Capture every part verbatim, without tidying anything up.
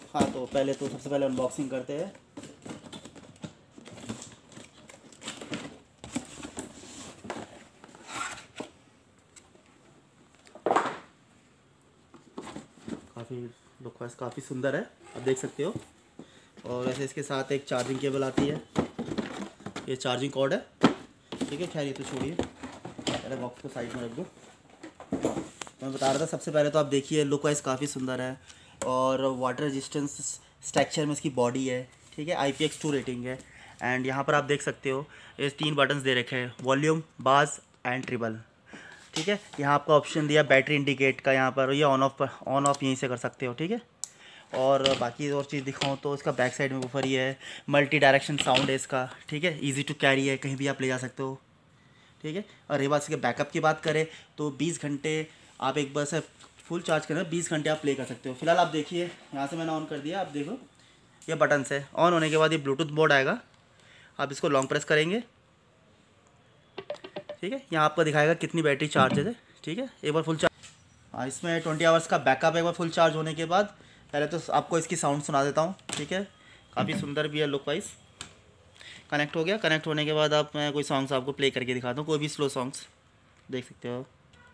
हाँ तो पहले तो सबसे पहले अनबॉक्सिंग करते हैं। काफ़ी लुक वाइज काफ़ी सुंदर है, आप देख सकते हो। और ऐसे इसके साथ एक चार्जिंग केबल आती है, ये चार्जिंग कॉर्ड है, ठीक है। खैर ये तो छोड़िए, पहले बॉक्स को साइड में रख दो। मैं बता रहा था सबसे पहले तो आप देखिए लुक वाइज काफ़ी सुंदर है और वाटर रेजिस्टेंस स्ट्रक्चर में इसकी बॉडी है, ठीक है। I P X two rating है। एंड यहाँ पर आप देख सकते हो ये तीन बटन्स दे रखे हैं, वॉल्यूम, बास एंड ट्रिबल, ठीक है। यहाँ आपका ऑप्शन दिया बैटरी इंडिकेट का, यहाँ पर ये ऑन ऑफ ऑन ऑफ यहीं से कर सकते हो, ठीक है। और बाकी और चीज़ दिखाऊँ तो इसका बैक साइड में ऊपर ये है, मल्टी डायरेक्शन साउंड है इसका, ठीक है। इजी टू कैरी है, कहीं भी आप ले जा सकते हो, ठीक है। और रही बात इसके बैकअप की बात करें तो बीस घंटे आप एक बार से फुल चार्ज करें बीस घंटे आप प्ले कर सकते हो। फिलहाल आप देखिए यहाँ से मैंने ऑन कर दिया, आप देखो ये बटन से ऑन होने के बाद ये ब्लूटूथ मोड आएगा, आप इसको लॉन्ग प्रेस करेंगे, ठीक है। यहाँ आपको दिखाएगा कितनी बैटरी चार्ज है, ठीक है। एक बार फुल चार्ज, हाँ इसमें ट्वेंटी आवर्स का बैकअप है एक बार फुल चार्ज होने के बाद। पहले तो आपको इसकी साउंड सुना देता हूँ, ठीक है। काफ़ी सुंदर भी है लुक वाइज। कनेक्ट हो गया, कनेक्ट होने के बाद आप मैं कोई सॉन्ग्स आपको प्ले करके दिखाता हूँ, कोई भी स्लो सॉन्ग्स देख सकते हो।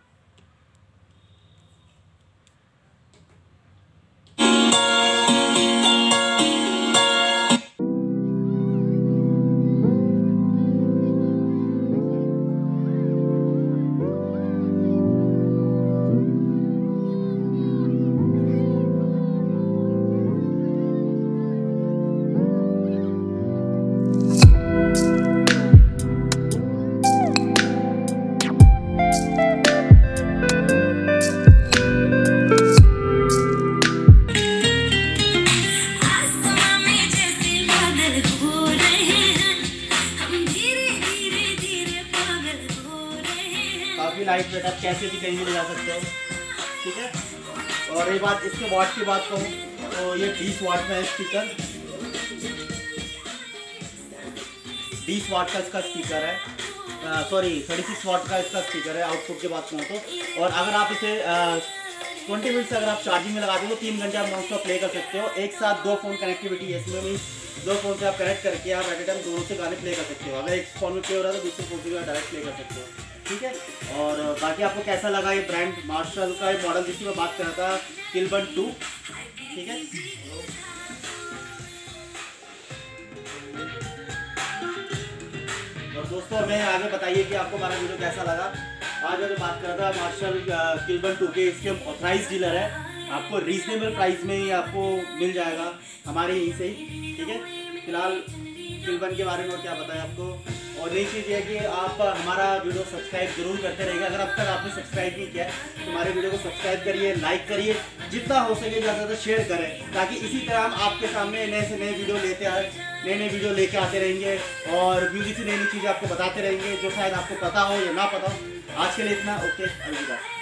काफ़ी लाइट वेट, आप कैसे भी कहीं भी ले जा सकते हो, ठीक है। और ये बात इसके वाट की बात कहूँ तो ये बीस वाट में है स्पीकर, बीस वाट का इसका स्पीकर है, सॉरी थर्टी सिक्स वाट का इसका स्पीकर है आउटपुट की बात कहूँ तो। और अगर आप इसे ट्वेंटी मिनट से अगर आप चार्जिंग में लगाते हो तो तीन घंटे आप नॉन स्टॉप प्ले कर सकते हो। एक साथ दो फ़ोन कनेक्टिविटी है इसमें, भी दो फ़ोन से आप कनेक्ट करके आप एट ए टाइम दोनों से गाने प्ले कर सकते हो। अगर एक फ़ोन में प्ले हो रहा है तो दूसरे फ़ोन से भी डायरेक्ट प्ले कर सकते हो, ठीक है। और बाकी आपको कैसा लगा ये ब्रांड मार्शल का ये मॉडल जिसकी मैं बात कर रहा था, किलबन टू, ठीक है। और दोस्तों हमें आगे बताइए कि आपको हमारा वीडियो कैसा लगा। आज मैं बात कर रहा था मार्शल किलबन टू के, इसके ऑथराइज डीलर है, आपको रीजनेबल प्राइस में ही आपको मिल जाएगा हमारे यहीं से ही, ठीक है। फिलहाल किलबन के बारे में और क्या बताया आपको। और नई चीज़ ये है कि आप हमारा वीडियो सब्सक्राइब जरूर करते रहिएगा। अगर अब तक आपने सब्सक्राइब नहीं किया है तो हमारे वीडियो को सब्सक्राइब करिए, लाइक करिए, जितना हो सके ज़्यादा से शेयर करें, ताकि इसी तरह हम आपके सामने नए से नए वीडियो लेते आए, नए नए वीडियो लेके आते रहेंगे और म्यूजिक से नई नई चीज़ें आपको बताते रहेंगे जो शायद आपको पता हो या ना पता हो। आज के लिए इतना, ओके, अलविदा।